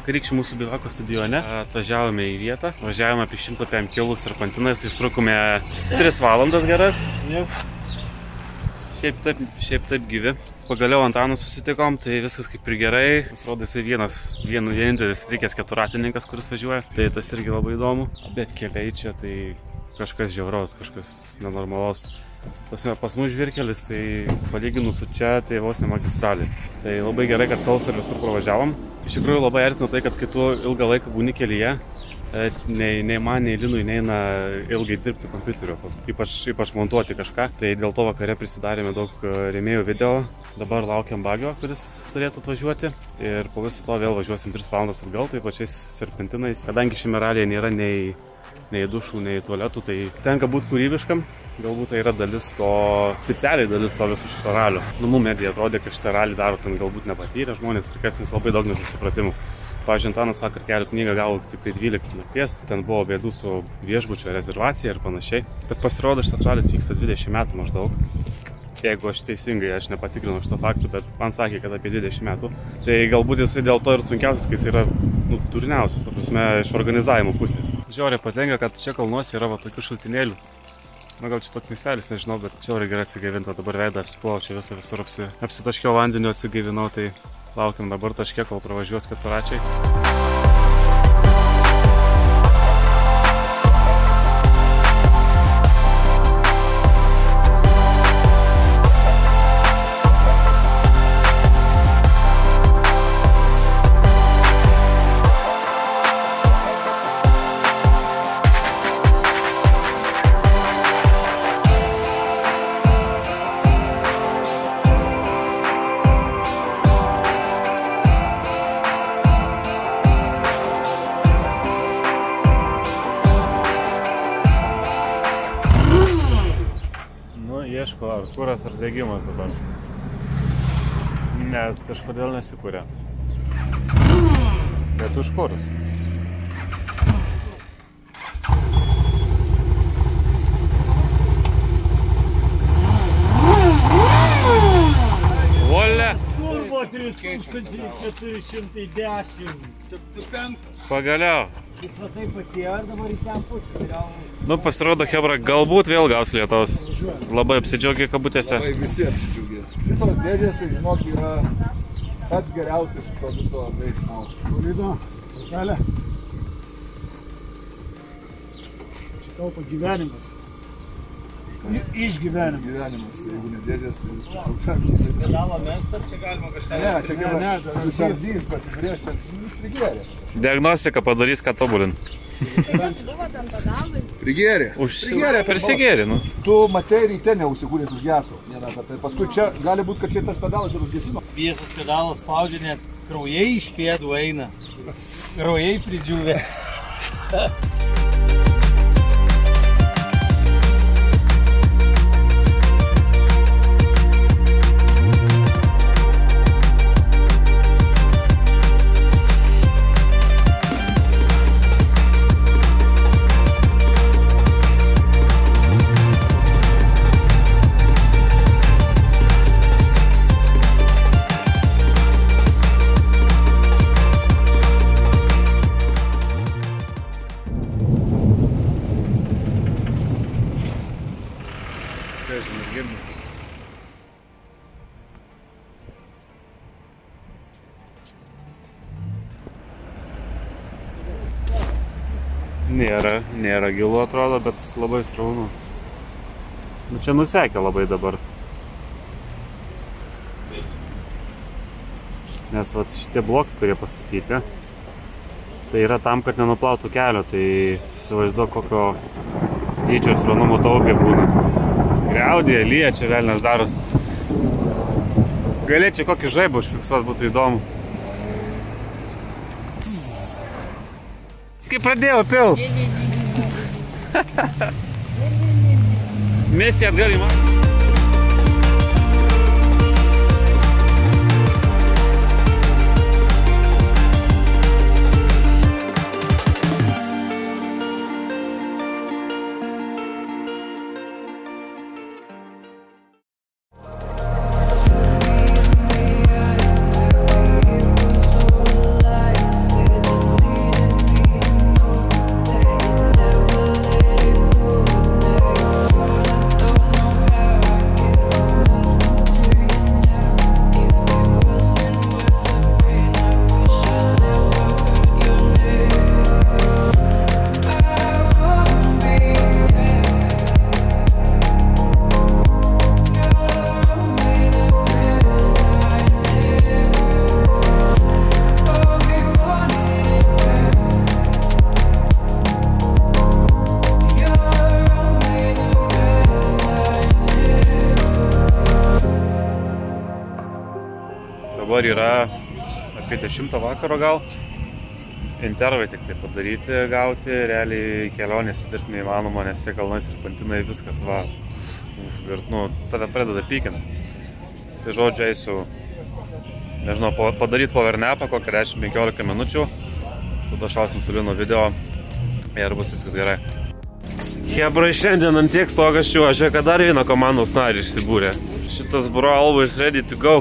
vakarykščių mūsų bivako stadione. Atvažiavome į vietą, važiavome apie 105 kilus serpantinais, ištrukome 3 valandas geras. Šiaip taip gyvi. Pagaliau Antaną susitikom, tai viskas kaip ir gerai. Pasirodo, jisai vienintelis likęs keturratininkas, kuris važiuoja. Tai tas irgi labai įdomu. Bet keliai čia tai kažkas žiauraus, kažkas nenormalaus. Pas mus žvyrkelis, tai palyginus su čia, tai vos ne magistralė. Tai labai gerai, kad sausą ir visur pravažiavom. Iš tikrųjų labai erzina tai, kad kai tu ilgą laiką būni kelyje, nei man, nei Linui neina ilgai dirbti kompiuterio, ypač montuoti kažką. Tai dėl to vakare prisidarėme daug rėmėjų video. Dabar laukiam bagio, kuris turėtų atvažiuoti. Ir po viso to vėl važiuosim 3 valandas atgal, tai pačiais serpentinais. Kadangi šiame ralėje nėra nei dušų, nei tualetų, tai tenka būti kūrybiškam. Galbūt tai yra dalis to, specialiai dalis to viso šito ralio. Mum medija atrodė, kad šitą ralį daro ten galbūt nepatyrę žmonės ir kas, nes labai daug nesusipratimų. Pavyzdžiui, Antanas vakar kelio knygą gavo tik tai 12 nakties, ten buvo bėdų su viešbučio rezervacija ir panašiai. Bet pasirodo, šitas ralis vyksta 20 metų maždaug. Jeigu aš teisingai, aš nepatikrinau šito faktų, bet man sakė, kad apie 20 metų. Tai galbūt jisai dėl to ir sunkiausias, kai jis yra durniausias, ta prasme, iš organizavimo pusės. Žiauriai patinka, kad čia kalnuose yra va tokių šaltinėlių. Na gal čia toks miestelis, nežinau, bet žiauriai gerai atsigaivinta, dabar veidą apsiplovau, čia visur apsitaškiau vandeniu, atsigaivinau, tai laukiam dabar taške, kol pravažiuos keturračiai. Ieško, ar kuras, ar degimas dabar. Nes kažkodėl nesikūrė. Bet užkurs. Volia! Turbo 3410. Pagaliau. Visą tai patėjo ir dabar į ten pučiu. Nu, pasirodo, hebra, galbūt vėl gaus lietaus. Labai apsidžiaugė kabutėse. Labai visi apsidžiaugė. Šitos dėdės, tai žinok, yra pats geriausias šito viso veiksmo. Lido, kelia. Čia taupo gyvenimas. Išgyvenimas. Gyvenimas, jeigu ne dėdės, tai viskas aukščiau. Pedalą mest, ar čia galima kažką? Ne, čia kaip šardys pasiprieš, čia jūs prigėrė. Diagnostika padarys, ką tobulint. Prigėrė. Prisigėrė, nu. Tu matei ryte neužsikūrės užgeso. Tai paskui čia gali būti, kad čia tas pedalas ir užgesino. Viesas pedalas spaudžia, net kraujai iš pėdų eina. Kraujai pridžiūvė. Nėra gilu atrodo, bet labai sraunu. Nu čia nusekė labai dabar. Nes vat šitie blokai, kurie pastatyti, tai yra tam, kad nenuplautų kelio, tai įsivaizduok, kokio dydžio ir sraunumo taupė būna. Griaudė, lyja, čia velnias daros. Galėčiau kokį žaibą užfiksuoti, būtų įdomu. Kai pradėjau pil. Mesti atgal į man. dabar yra apie 10 vakaro gal. Intervai tik tai padaryti, gauti, realiai kelionės įdirbti neįmanoma, nes jie kalnais ir pantinai viskas, va, ir, tave pradeda pykinti. Tai žodžiu, eisiu, nežinau, padaryti povernepą kokią 10-15 minučių, tada šausim su Lino video ir bus viskas gerai. Hebrai, šiandien ant tiek stogas čiuožia, kad dar vieną komandos narį išsibūrė. Šitas bro always ready to go.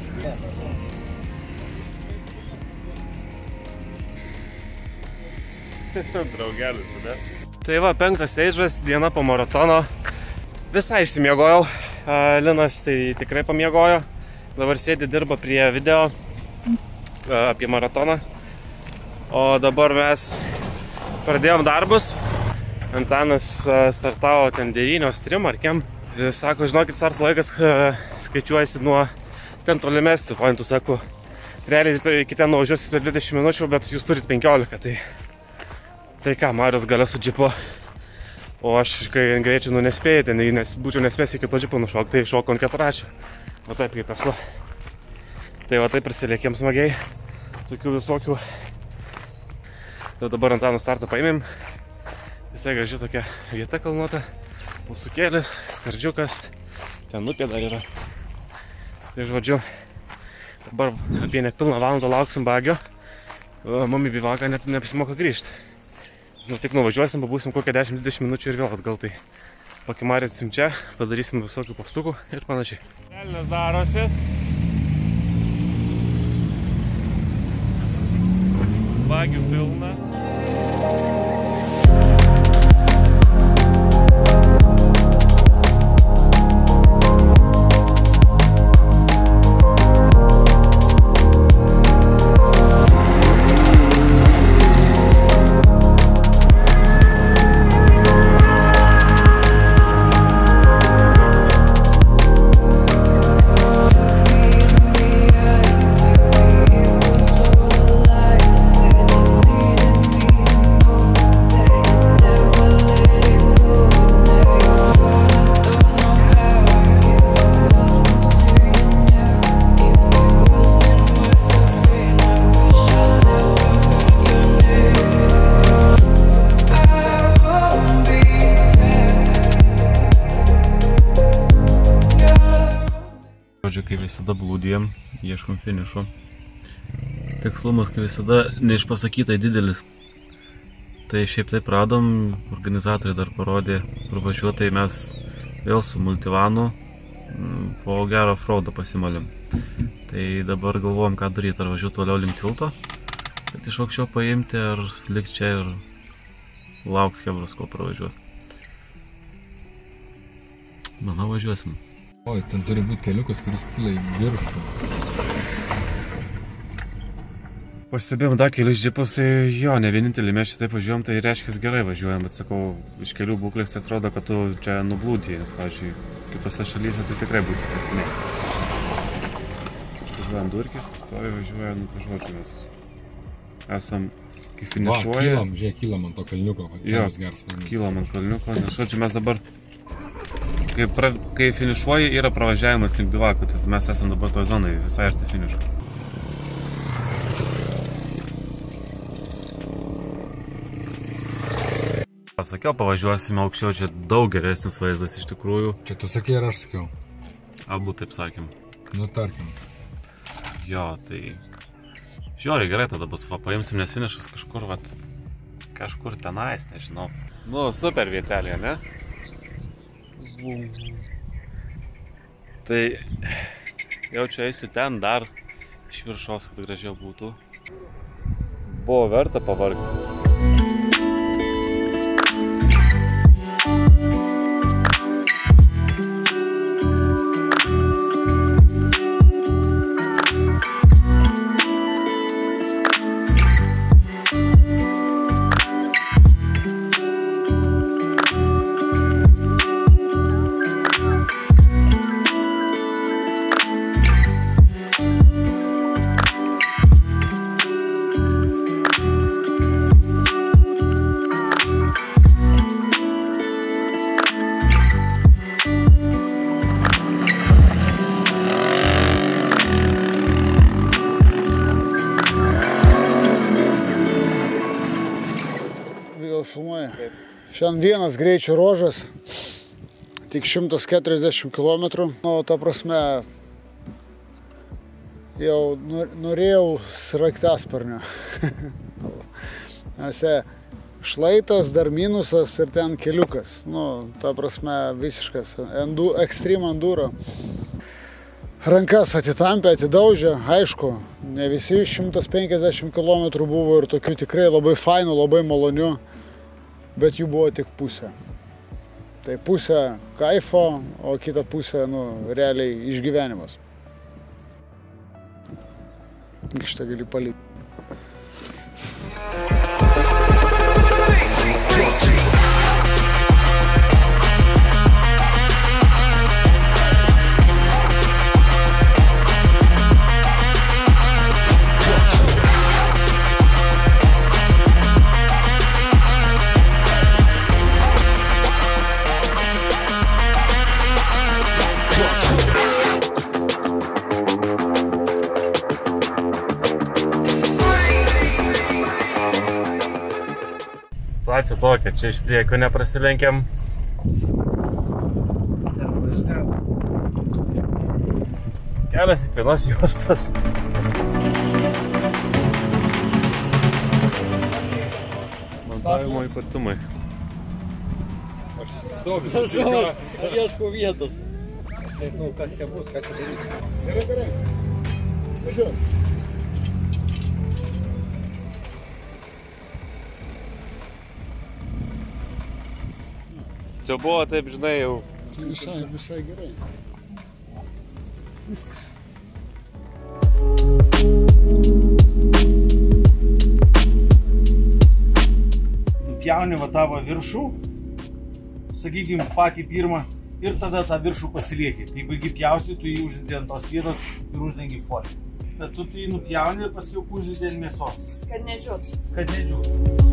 Draugelis, ne? Tai va, 5. stage'as, diena po maratono. Visai išsimiegojau. Linas tai tikrai pamiegojo. Dabar sėdi, dirba prie video apie maratoną. O dabar mes pradėjom darbus. Antanas startavo ten 9-3 ar kiem. Sako, žinokit, starto laikas skaičiuojasi nuo ten tolimesnių pointų. Sako, realiai iki ten nuvažiuosit per 20 minučių, bet jūs turit 15. Tai ką, Marius gale su džipu, o aš kai greičiai nespėjau, ten būčiau nespėjęs iki to džipo nušokti, tai šokau ant 4. O taip kaip esu. Tai va taip prisilėkėm smagiai, tokių visokių. Tai dabar Antano startą paėmėm. Visai graži tokia vieta kalnuota, mūsukėlis, skardžiukas, ten upė dar yra. Tai žodžiu, dabar apie nepilną valandą lauksim bagio, mum į bivaką net neapsimoka grįžti. Tik nuvažiuosim, pabūsim kokią 10-20 minučių ir vėl atgal, tai pakimarinsim čia, padarysim visokių postukų ir panašiai. Velnias darosi. Bagių pilna. Kai visada blūdėjom, ieškom finišo. Tikslumas, kai visada neišpasakytai didelis. Tai šiaip taip radom, organizatoriai dar parodė pravažiuotai, mes vėl su multivanu po gero offroadą pasimalėm. Tai dabar galvojom, ką daryti, ar važiuoti toliau link tilto, kad iš aukščiau paimti, ar likti čia ir laukti hebros, kol pravažiuos. Manau, važiuosim. Oi, ten turi būti keliukas, kuris kyla į viršų. Pastebėjom dar kelius džipus, jo, ne vienintelį mes čia taip važiuojam, tai reiškia gerai važiuojam, bet sakau, iš kelių būklės tai atrodo, kad tu čia nublūdėjai, nes, pavyzdžiui, kitose šalyse tai tikrai būtų, kad ne. Važiuojam Durkis, pastoviai važiuoja, tai žodžiu, mes esam, kai finišuoja. Va, kylam ant to kalniuko, kelias geras vadinasi. Kylam ant kalniuko, nes, žodžiu, mes dabar kai finišuoji, yra pravažiavimas link bivako, tai mes esam dabar toj zonai, visai arti finišo. Pasakiau, pavažiuosime aukščiau, čia daug geresnis vaizdas iš tikrųjų. Čia tu sakei ir aš sakiau. Abu taip sakėm. Nu, tarkim. Jo, tai žiūri gerai tada bus, va, paimsim, nes finišas kažkur, vat, kažkur tenais, nežinau. Nu, super vietelė, ne? Tai jau čia eisiu ten dar iš viršos, kad gražiau būtų. Buvo verta pavargti. Vėl filmuoja. Šiandien vienas greičio ruožas, tik 140 km. Nu, ta prasme, jau norėjau sraigtasparnio. Nes šlaitas, dar minusas ir ten keliukas. Nu, ta prasme, visiškas extreme enduro. Rankas atitampė, atidaužė, aišku, ne visi 150 km buvo ir tokių tikrai labai fainų, labai malonių, bet jų buvo tik pusė. Tai pusė kaifo, o kita pusė, nu, realiai išgyvenimas. Šitą gali palikti. Situacija tokia, čia iš priekio neprasilenkiam. Kelias į vienos juostas. Montavimo ypatumai. Aš stoviu, ieškau vietos. Nežinau, kas čia bus, ką čia daryti. Gerai. Važiuoju. Čia buvo taip, žinai, jau... Visai gerai. Viskas. Nupjauni va tavo viršų, sakykim, patį pirmą, ir tada tą viršų pasilieki. Kai baigi pjausti, tu jį uždedi ant tos vietos ir uždengi foliją. Bet tu jį nupjauni ir paskui uždedi ant mėsos. Kad nedžiūtų. Kad nedžiūtų.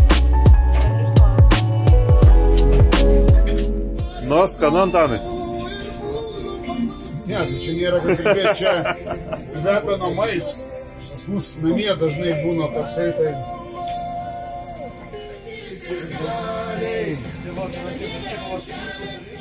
Nu, skanu, Antanai. Ne, tai čia nėra ką kalbėti, čia kvepia namais. Pas mus namie dažnai būna toksai, tai... Tai va,